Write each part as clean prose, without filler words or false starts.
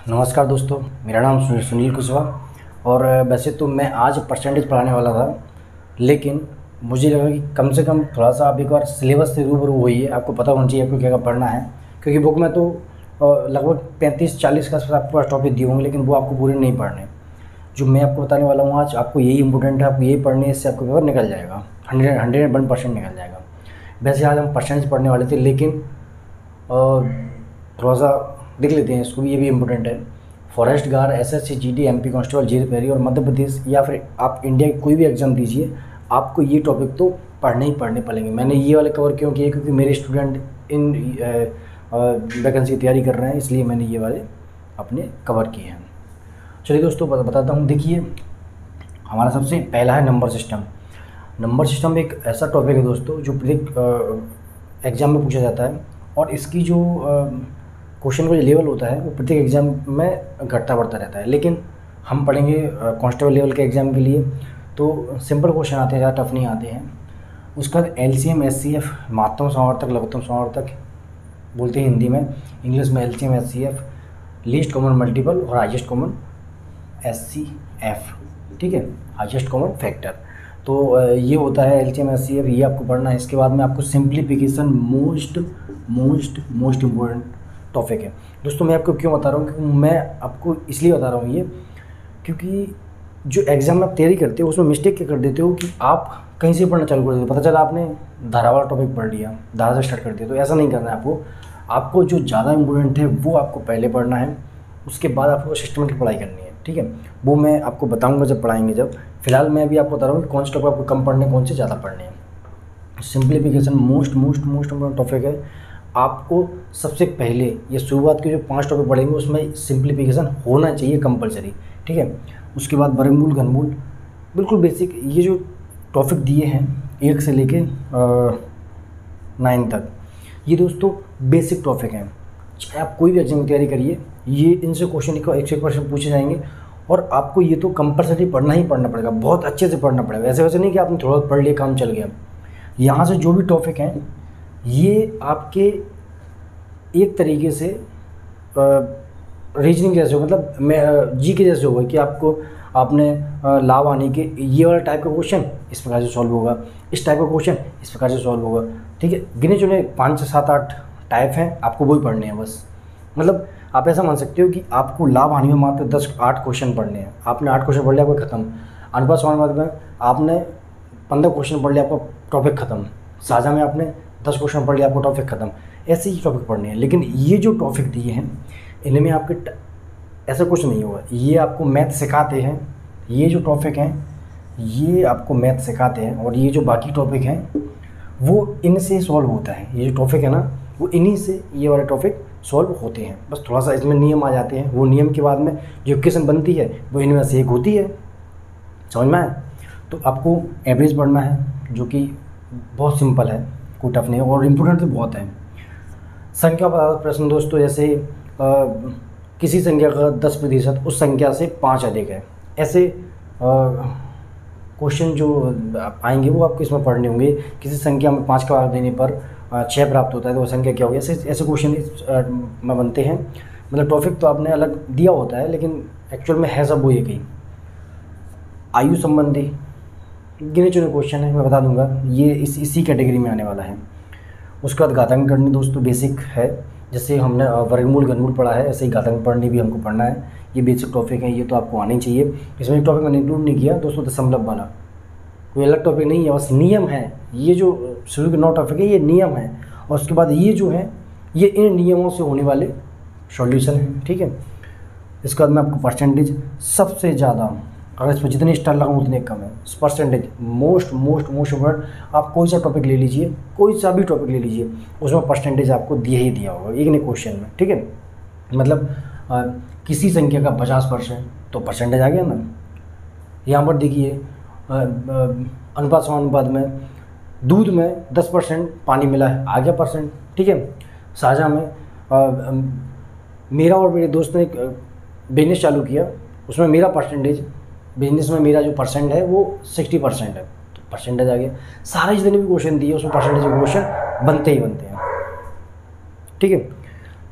नमस्कार दोस्तों, मेरा नाम सुनील कुशवाहा। और वैसे तो मैं आज परसेंटेज पढ़ाने वाला था, लेकिन मुझे लगा कि कम से कम थोड़ा सा आप एक बार सिलेबस से रूबरू होइए। आपको पता होना चाहिए आपको क्या क्या पढ़ना है, क्योंकि बुक में तो लगभग 35-40 का आपके पास टॉपिक दिए होंगे, लेकिन वो आपको पूरे नहीं पढ़ने। जो मैं आपको बताने वाला हूँ आज, आपको यही इंपॉर्टेंट है, आपको यही पढ़ने, इससे आपका पेपर निकल जाएगा, 101% निकल जाएगा। वैसे आज हम परसेंटेज पढ़ने वाले थे, लेकिन थोड़ा सा देख लेते हैं इसको भी, ये भी इम्पोर्टेंट है। Forest guard, SSC, GD, MP constable, jail पेरी और मध्य प्रदेश, या फिर आप इंडिया की कोई भी एग्ज़ाम दीजिए, आपको ये टॉपिक तो पढ़ने ही पढ़ने पड़ेंगे। मैंने ये वाले कवर क्यों किए, क्योंकि मेरे स्टूडेंट इन वैकेंसी की तैयारी कर रहे हैं, इसलिए मैंने ये वाले अपने कवर किए हैं। चलिए दोस्तों बताता हूँ। देखिए, हमारा सबसे पहला है नंबर सिस्टम। नंबर सिस्टम एक ऐसा टॉपिक है दोस्तों जो प्रत्येक एग्ज़ाम में पूछा जाता है, और इसकी जो क्वेश्चन का जो लेवल होता है वो प्रत्येक एग्ज़ाम में घटता बढ़ता रहता है। लेकिन हम पढ़ेंगे कांस्टेबल लेवल के एग्ज़ाम के लिए, तो सिंपल क्वेश्चन आते हैं, ज़्यादा टफ नहीं आते हैं। उसका एलसीएम, एचसीएफ, महत्तम समावर्तक, लघुत्तम समावर्तक बोलते हैं हिंदी में, इंग्लिश में LCM, HCF, least common multiple और हाईएस्ट कॉमन एचसीएफ, ठीक है, हाईएस्ट कॉमन फैक्टर। तो ये होता है एलसीएम, एचसीएफ, ये आपको पढ़ना है। इसके बाद में आपको सिंप्लीफिकेशन, मोस्ट इम्पोर्टेंट टॉपिक है दोस्तों। मैं आपको क्यों बता रहा हूँ, क्योंकि मैं आपको इसलिए बता रहा हूँ ये, क्योंकि जो एग्ज़ाम में आप तैयारी करते हो उसमें मिस्टेक क्या कर देते हो कि आप कहीं से पढ़ना चालू कर देते हो। पता चला आपने धारा वाला टॉपिक पढ़ लिया, धारा से स्टार्ट कर दिया, तो ऐसा नहीं करना है आपको। आपको जो ज़्यादा इंपॉर्टेंट है वो आपको पहले पढ़ना है, उसके बाद आपको सिस्टमेटिक पढ़ाई करनी है, ठीक है। वो मैं आपको बताऊँगा जब पढ़ाएंगे। जब फिलहाल मैं अभी आपको बता रहा हूँ कि कौन से टॉपिक आपको कम पढ़ने, कौन से ज़्यादा पढ़ने हैं। सिंप्लीफिकेशन मोस्ट इम्पोर्टेंट टॉपिक है। आपको सबसे पहले ये शुरुआत के जो 5 टॉपिक पढ़ेंगे उसमें सिंप्लीफिकेशन होना चाहिए कंपलसरी, ठीक है। उसके बाद वर्गमूल, घनमूल, बिल्कुल बेसिक। ये जो टॉपिक दिए हैं 1 से लेके 9 तक, ये दोस्तों बेसिक टॉपिक हैं। चाहे आप कोई भी एग्जाम की तैयारी करिए, ये इनसे क्वेश्चन को 100% पूछे जाएंगे, और आपको ये तो कंपलसरी पढ़ना ही पढ़ना पड़ेगा, बहुत अच्छे से पढ़ना पड़ेगा। ऐसे वैसे नहीं कि आपने थोड़ा पढ़ लिया काम चल गया। यहाँ से जो भी टॉपिक हैं ये आपके एक तरीके से रीजनिंग जैसे हो, मतलब मैं जी के जैसे होगा कि आपने लाभ आने के ये वाला टाइप का क्वेश्चन इस प्रकार से सॉल्व होगा, इस टाइप का क्वेश्चन इस प्रकार से सॉल्व होगा, ठीक है। गिने चुने 5 से 7-8 टाइप हैं, आपको वही पढ़ने हैं बस। मतलब आप ऐसा मान सकते हो कि आपको लाभ हानि में मात्र 10-8 क्वेश्चन पढ़ने हैं। आपने 8 क्वेश्चन पढ़ लिया, आपका खत्म। अनुपात समानुपात में आपने 15 क्वेश्चन पढ़ लिया, आपका टॉपिक खत्म। साझा में आपने 10 क्वेश्चन पढ़ लिया, आपको टॉपिक खत्म। ऐसे ही टॉपिक पढ़ने हैं। लेकिन ये जो टॉपिक दिए हैं इनमें आपके ऐसा कुछ नहीं होगा। ये आपको मैथ सिखाते हैं, ये जो टॉपिक हैं ये आपको मैथ सिखाते हैं, और ये जो बाकी टॉपिक हैं वो इनसे सॉल्व होता है। ये जो टॉपिक है ना, वो इन्हीं से ये वाले टॉपिक सॉल्व होते हैं। बस थोड़ा सा इसमें नियम आ जाते हैं, वो नियम के बाद में जो इक्वेशन बनती है वो इनमें से एक होती है। समझ में आया? तो आपको एवरेज पढ़ना है, जो कि बहुत सिंपल है, कोई टफ नहीं है, और इम्पोर्टेंट तो बहुत है। संख्या पर आधारित प्रश्न दोस्तों, जैसे किसी संख्या का 10% उस संख्या से 5 अधिक है, ऐसे क्वेश्चन जो आएंगे वो आपको इसमें पढ़ने होंगे। किसी संख्या में 5 का भाग देने पर 6 प्राप्त होता है, तो वो संख्या क्या होगी। ऐसे क्वेश्चन में बनते हैं। मतलब टॉपिक तो आपने अलग दिया होता है, लेकिन एक्चुअल में है सब वो एक ही। आयु संबंधी गिने चुने क्वेश्चन है, मैं बता दूंगा, ये इसी कैटेगरी में आने वाला है। उसके बाद घातांक करनी दोस्तों बेसिक है, जैसे हमने वर्गमूल, घनमूल पढ़ा है, ऐसे ही घातांक करनी भी हमको पढ़ना है। ये बेसिक टॉपिक है, ये तो आपको आने चाहिए। इसमें एक टॉपिक मैंने इंक्लूड नहीं किया दोस्तों, दशमलव वाला, कोई अलग टॉपिक नहीं है, बस नियम है। ये जो शुरू के 9 टॉपिक है ये नियम है, और उसके बाद ये जो है ये इन नियमों से होने वाले सॉल्यूशन है, ठीक है। इसके बाद में आपको परसेंटेज सबसे ज़्यादा, अगर इसमें जितने स्टार लगाऊँ उतने कम है। Percentage most important. आप कोई सा टॉपिक ले लीजिए, कोई सा भी टॉपिक ले लीजिए, उसमें परसेंटेज आपको दिया ही दिया होगा एक ने क्वेश्चन में, ठीक है। मतलब किसी संख्या का 50% तो परसेंटेज आ गया ना। यहाँ पर देखिए अनुपात समानुपात में दूध में 10% पानी मिला है, आ गया परसेंट, ठीक है। साझा में मेरा और मेरे दोस्त ने एक बिजनेस चालू किया, उसमें मेरा परसेंटेज, बिजनेस में मेरा जो परसेंट है वो 60% है, तो परसेंटेज आ गया। सारे जितने भी क्वेश्चन दिए उसमें परसेंटेज के क्वेश्चन बनते ही बनते हैं, ठीक है।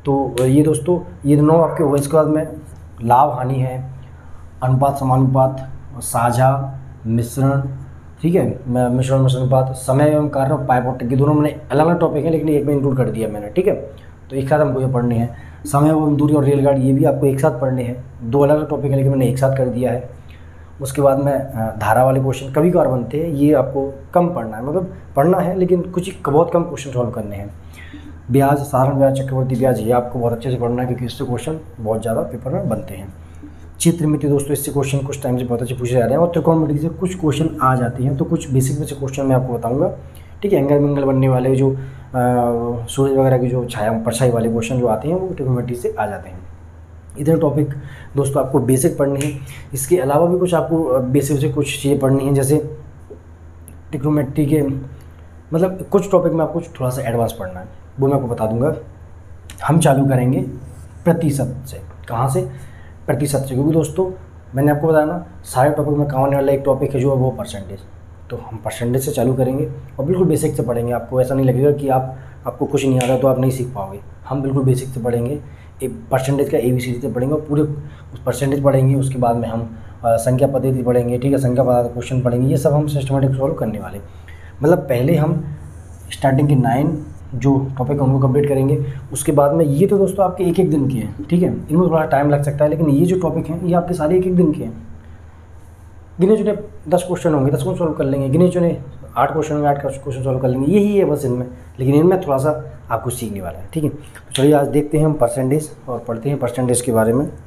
तो ये दोस्तों ये 9 आपके हो गए। इसके बाद में लाभ हानि है, अनुपात समानुपात, साझा, मिश्रण, ठीक है, मिश्रण मिश्रणानुपात, समय एवं कार्य और पाइवोट के दोनों मैंने अलग अलग टॉपिक हैं लेकिन एक में इंक्लूड कर दिया मैंने, ठीक है। तो एक साथ हमको ये पढ़ने हैं। समय एवं दूरी और रेलगाड़ी ये भी आपको एक साथ पढ़ने हैं। 2 अलग अलग टॉपिक हैं लेकिन मैंने एक साथ कर दिया है। उसके बाद में धारा वाले क्वेश्चन कभी कभार बनते हैं, ये आपको कम पढ़ना है, मतलब पढ़ना है लेकिन कुछ बहुत कम क्वेश्चन सॉल्व करने हैं। ब्याज, साधारण ब्याज, चक्रवर्ती ब्याज, ये आपको बहुत अच्छे से पढ़ना है क्योंकि इससे क्वेश्चन बहुत ज़्यादा पेपर में बनते हैं। चित्रमिति दोस्तों, इससे क्वेश्चन कुछ टाइम से बहुत अच्छे पूछे जा रहे हैं। और त्रिकोणमिति से कुछ क्वेश्चन आ जाते हैं, तो कुछ बेसिक बेसिक क्वेश्चन मैं आपको बताऊंगा, ठीक है। एंगल मंगल बनने वाले जो सूरज वगैरह की जो छाया परछाई वाले क्वेश्चन जो आते हैं वो त्रिकोणमिति से आ जाते हैं। इधर टॉपिक दोस्तों आपको बेसिक पढ़नी है। इसके अलावा भी कुछ आपको बेसिक से कुछ चीज़ें पढ़नी है, जैसे ट्रिग्नोमेट्री के मतलब कुछ टॉपिक में आपको थोड़ा सा एडवांस पढ़ना है, वो मैं आपको बता दूंगा। हम चालू करेंगे प्रतिशत से। कहाँ से? प्रतिशत से, क्योंकि दोस्तों मैंने आपको बताया ना सारे टॉपिक में काम आने वाला एक टॉपिक है जो है वो परसेंटेज। तो हम परसेंटेज से चालू करेंगे और बिल्कुल बेसिक से पढ़ेंगे। आपको ऐसा नहीं लगेगा कि आपको कुछ नहीं आ रहा तो आप नहीं सीख पाओगे। हम बिल्कुल बेसिक से पढ़ेंगे, एक परसेंटेज का ABCD से पढ़ेंगे और पूरे उस परसेंटेज पढ़ेंगे। उसके बाद में हम संख्या पद्धति पढ़ेंगे, ठीक है, संख्या पद्धति क्वेश्चन पढ़ेंगे। ये सब हम सिस्टमेटिक सॉल्व करने वाले, मतलब पहले हम स्टार्टिंग के 9 जो टॉपिक उनको कंप्लीट करेंगे। उसके बाद में ये तो दोस्तों आपके एक दिन के हैं, ठीक है, इनमें थोड़ा टाइम लग सकता है, लेकिन ये जो टॉपिक हैं ये आपके सारे एक दिन के हैं। गिने चुने 10 क्वेश्चन होंगे, 10 को सॉल्व कर लेंगे। गिने चुने 8 क्वेश्चन होंगे, 8 क्वेश्चन सॉल्व कर लेंगे। यही है बस इनमें, लेकिन इनमें थोड़ा सा आपको सीखने वाला है, ठीक है। तो चलिए आज देखते हैं हम परसेंटेज और पढ़ते हैं परसेंटेज के बारे में।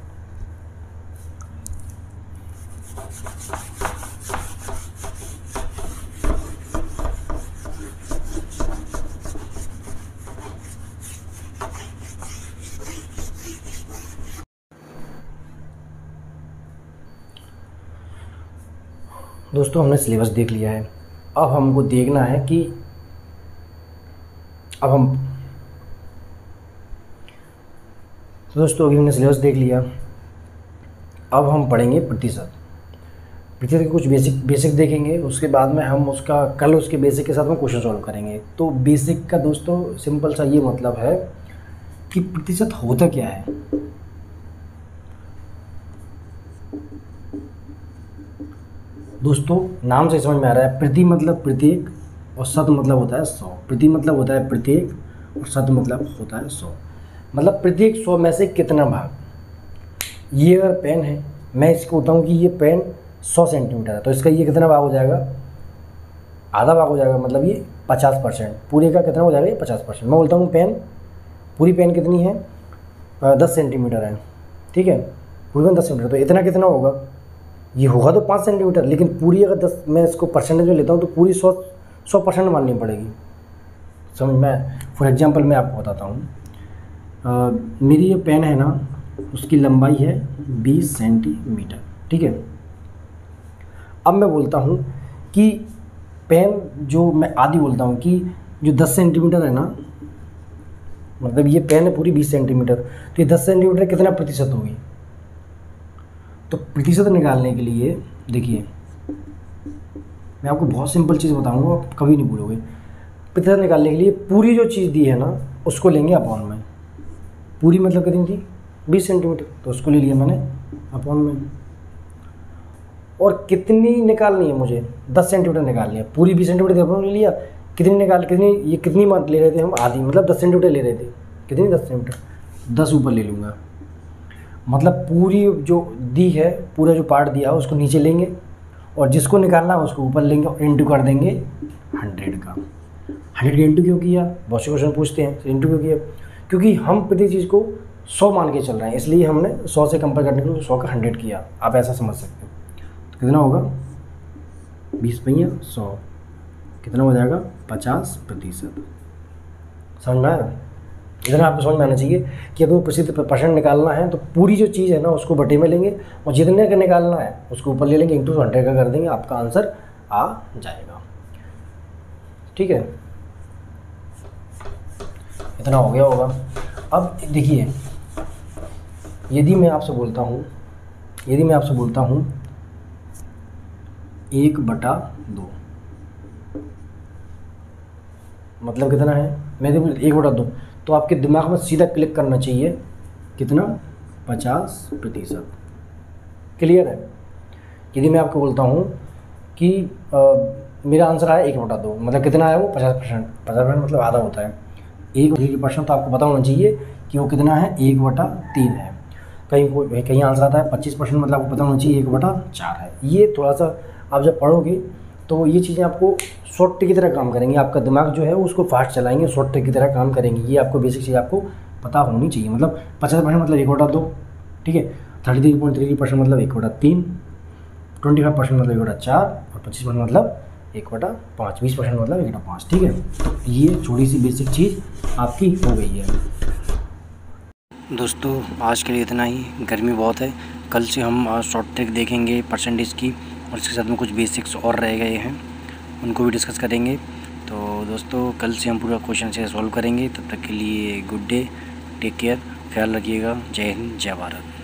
दोस्तों हमने सिलेबस देख लिया है, अब हमको देखना है कि दोस्तों अभी हमने सिलेबस देख लिया, अब हम पढ़ेंगे प्रतिशत। प्रतिशत के कुछ बेसिक देखेंगे। उसके बाद में हम उसके बेसिक के साथ में क्वेश्चन सॉल्व करेंगे। तो बेसिक का दोस्तों सिंपल सा ये मतलब है कि प्रतिशत होता क्या है। दोस्तों नाम से समझ में आ रहा है, प्रति मतलब प्रत्येक और शत मतलब होता है 100। प्रति मतलब होता है प्रत्येक और शत मतलब होता है 100। मतलब प्रत्येक 100 में से कितना भाग। ये अगर पेन है, मैं इसको बताऊँ कि ये पेन 100 सेंटीमीटर है, तो इसका ये कितना भाग हो जाएगा, आधा भाग हो जाएगा, मतलब ये 50%। पूरे का कितना हो जाएगा, ये 50%। मैं बोलता हूँ पेन, पूरी पेन कितनी है, 10 सेंटीमीटर है, ठीक है, पूरी पेन 10 सेंटीमीटर, तो इतना कितना होगा, ये होगा तो 5 सेंटीमीटर। लेकिन पूरी अगर 10 मैं इसको परसेंटेज में लेता हूँ तो पूरी 100% माननी पड़ेगी। समझ में? फॉर एग्जांपल मैं आपको बताता हूँ, मेरी ये पेन है ना, उसकी लंबाई है 20 सेंटीमीटर, ठीक है। अब मैं बोलता हूँ कि पेन जो मैं आधी बोलता हूँ कि जो 10 सेंटीमीटर है ना, मतलब ये पेन है पूरी 20 सेंटीमीटर, तो ये 10 सेंटीमीटर कितना प्रतिशत होगी। तो प्रतिशत निकालने के लिए देखिए, मैं आपको बहुत सिंपल चीज़ बताऊंगा, आप कभी नहीं भूलोगे। प्रतिशत निकालने के लिए पूरी जो चीज़ दी है ना उसको लेंगे अपॉन में। पूरी मतलब कितनी थी, 20 सेंटीमीटर, तो उसको ले लिया मैंने अपॉन में। और कितनी निकालनी है मुझे, 10 सेंटीमीटर निकालनी है। पूरी 20 सेंटीमीटर अपॉन ले लिया। कितनी मात्रा ले रहे थे हम, आधी, मतलब 10 सेंटीमीटर ले रहे थे। कितनी, 10 सेंटीमीटर, 10 ऊपर ले लूँगा। मतलब पूरी जो दी है, पूरा जो पार्ट दिया है उसको नीचे लेंगे और जिसको निकालना है उसको ऊपर लेंगे और इंटू कर देंगे 100 का। 100 का इंटू क्यों किया, बहुत से क्वेश्चन पूछते हैं, इंटू क्यों किया, क्योंकि हम प्रति चीज़ को 100 मान के चल रहे हैं, इसलिए हमने 100 से कंपेयर करने के लिए 100 का 100 किया। आप ऐसा समझ सकते हो। तो कितना होगा, 20 पहिया 100, कितना हो जाएगा, 50%। समझ में आया? इतना आपको समझ में आना चाहिए कि अगर प्रसिद्ध परसेंट निकालना है तो पूरी जो चीज़ है ना उसको बटे में लेंगे और जितने का निकालना है उसको ऊपर ले लेंगे, इंटू 100 का कर देंगे, आपका आंसर आ जाएगा, ठीक है। इतना हो गया होगा। अब देखिए, यदि मैं आपसे बोलता हूँ 1/2, मतलब कितना है, मैं देखो 1/2, तो आपके दिमाग में सीधा क्लिक करना चाहिए कितना, 50%। क्लियर है। यदि मैं आपको बोलता हूँ कि मेरा आंसर आया 1/2, मतलब कितना आया वो 50%। 50% मतलब आधा होता है। 1% तो आपको पता होना चाहिए कि वो कितना है, 1/3 है। कहीं आंसर आता है 25%, मतलब आपको पता होना चाहिए 1/4 है। ये थोड़ा सा आप जब पढ़ोगे तो ये चीज़ें आपको शॉर्ट ट्रिक की तरह काम करेंगी, आपका दिमाग जो है उसको फास्ट चलाएंगे, शॉर्ट ट्रिक की तरह काम करेंगी। ये आपको बेसिक चीज़ आपको पता होनी चाहिए। मतलब 50% मतलब 1/2, ठीक है। 33.33% मतलब 1/3, 25% मतलब 1/4 और 25% मतलब 1/5, 20% मतलब 1/5, ठीक है। तो ये थोड़ी सी बेसिक चीज़ आपकी हो गई है। दोस्तों आज के लिए इतना ही, गर्मी बहुत है। कल से हम शॉर्ट ट्रिक देखेंगे परसेंटेज की, और इसके साथ में कुछ बेसिक्स और रह गए हैं, उनको भी डिस्कस करेंगे। तो दोस्तों कल से हम पूरा क्वेश्चन से सॉल्व करेंगे। तब तक के लिए गुड डे, टेक केयर, ख्याल रखिएगा। जय हिंद, जय भारत।